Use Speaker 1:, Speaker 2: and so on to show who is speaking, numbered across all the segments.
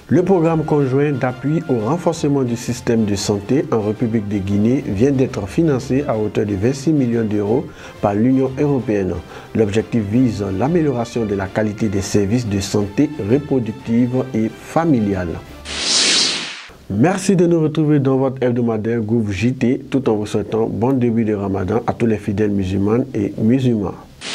Speaker 1: Le programme conjoint d'appui au renforcement du système de santé en République de Guinée vient d'être financé à hauteur de 26 millions d'euros par l'Union européenne. L'objectif vise l'amélioration de la qualité des services de santé reproductive et familiale. Merci de nous retrouver dans votre hebdomadaire Gouv JT, tout en vous souhaitant bon début de Ramadan à tous les fidèles musulmanes et musulmans.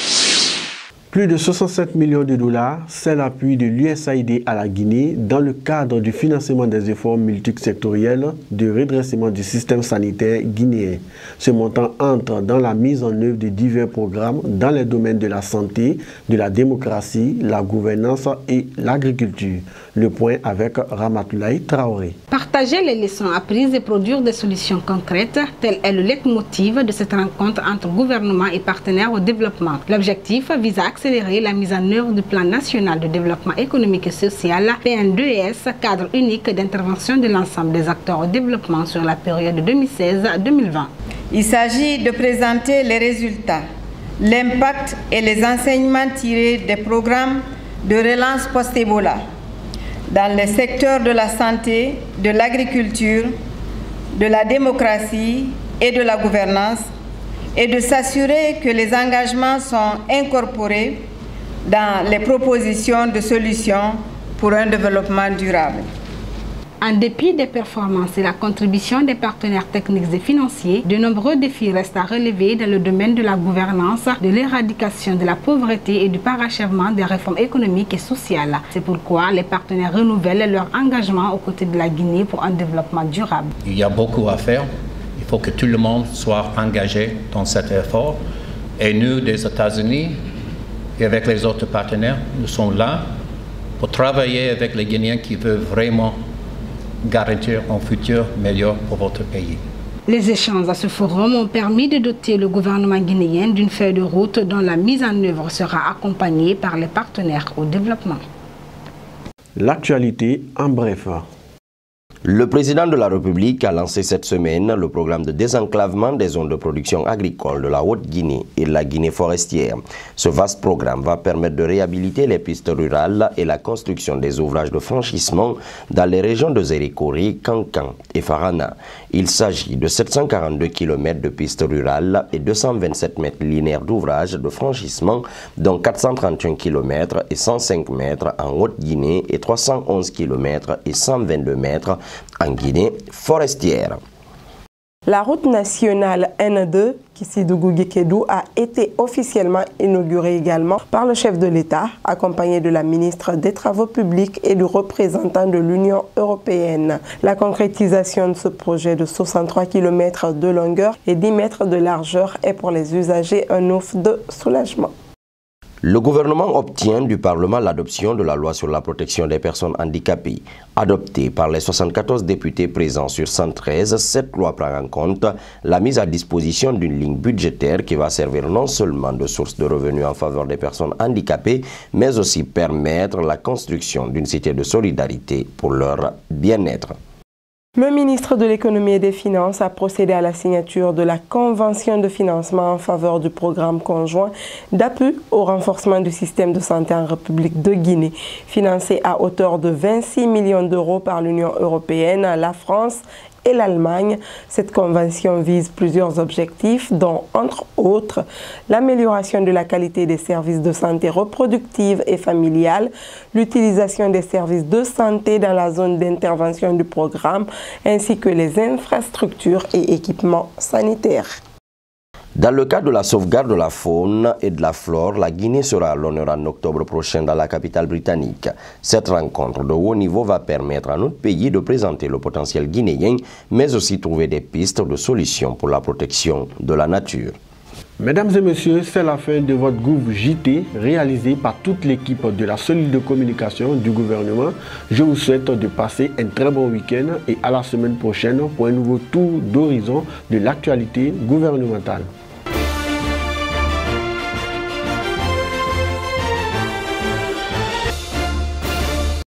Speaker 1: Plus de 67 millions de dollars, c'est l'appui de l'USAID à la Guinée dans le cadre du financement des efforts multisectoriels de redressement du système sanitaire guinéen. Ce montant entre dans la mise en œuvre de divers programmes dans les domaines de la santé, de la démocratie, la gouvernance et l'agriculture. Le point avec Ramatoulaye Traoré.
Speaker 2: Partager les leçons apprises et produire des solutions concrètes, tel est le leitmotiv de cette rencontre entre gouvernement et partenaires au développement. L'objectif vise à accélérer la mise en œuvre du Plan national de développement économique et social, PN2S, cadre unique d'intervention de l'ensemble des acteurs au développement sur la période 2016-2020.
Speaker 3: Il s'agit de présenter les résultats, l'impact et les enseignements tirés des programmes de relance post-Ebola dans les secteurs de la santé, de l'agriculture, de la démocratie et de la gouvernance, et de s'assurer que les engagements sont incorporés dans les propositions de solutions pour un développement durable.
Speaker 2: En dépit des performances et la contribution des partenaires techniques et financiers, de nombreux défis restent à relever dans le domaine de la gouvernance, de l'éradication de la pauvreté et du parachèvement des réformes économiques et sociales. C'est pourquoi les partenaires renouvellent leur engagement aux côtés de la Guinée pour un développement durable.
Speaker 4: Il y a beaucoup à faire. Il faut que tout le monde soit engagé dans cet effort. Et nous, des États-Unis, et avec les autres partenaires, nous sommes là pour travailler avec les Guinéens qui veulent vraiment garantir un futur meilleur pour votre pays.
Speaker 2: Les échanges à ce forum ont permis de doter le gouvernement guinéen d'une feuille de route dont la mise en œuvre sera accompagnée par les partenaires au développement.
Speaker 1: L'actualité en bref.
Speaker 5: Le président de la République a lancé cette semaine le programme de désenclavement des zones de production agricole de la Haute-Guinée et de la Guinée forestière. Ce vaste programme va permettre de réhabiliter les pistes rurales et la construction des ouvrages de franchissement dans les régions de Zérékori, Kankan et Farana. Il s'agit de 742 km de pistes rurales et 227 mètres linéaires d'ouvrages de franchissement, dont 431 km et 105 mètres en Haute-Guinée et 311 km et 122 mètres en Guinée forestière.
Speaker 6: La route nationale N2 Kissidougou-Guékédou a été officiellement inaugurée également par le chef de l'État, accompagné de la ministre des Travaux publics et du représentant de l'Union européenne. La concrétisation de ce projet de 63 km de longueur et 10 mètres de largeur est pour les usagers un ouf de soulagement.
Speaker 5: Le gouvernement obtient du Parlement l'adoption de la loi sur la protection des personnes handicapées. Adoptée par les 74 députés présents sur 113, cette loi prend en compte la mise à disposition d'une ligne budgétaire qui va servir non seulement de source de revenus en faveur des personnes handicapées, mais aussi permettre la construction d'une cité de solidarité pour leur bien-être.
Speaker 6: Le ministre de l'Économie et des Finances a procédé à la signature de la convention de financement en faveur du programme conjoint d'appui au renforcement du système de santé en République de Guinée, financé à hauteur de 26 millions d'euros par l'Union européenne, la France et l'Allemagne. Cette convention vise plusieurs objectifs, dont, entre autres, l'amélioration de la qualité des services de santé reproductive et familiale, l'utilisation des services de santé dans la zone d'intervention du programme, ainsi que les infrastructures et équipements sanitaires.
Speaker 5: Dans le cadre de la sauvegarde de la faune et de la flore, la Guinée sera à l'honneur en octobre prochain dans la capitale britannique. Cette rencontre de haut niveau va permettre à notre pays de présenter le potentiel guinéen, mais aussi trouver des pistes de solutions pour la protection de la nature.
Speaker 1: Mesdames et messieurs, c'est la fin de votre Gouv JT réalisé par toute l'équipe de la cellule de communication du gouvernement. Je vous souhaite de passer un très bon week-end et à la semaine prochaine pour un nouveau tour d'horizon de l'actualité gouvernementale.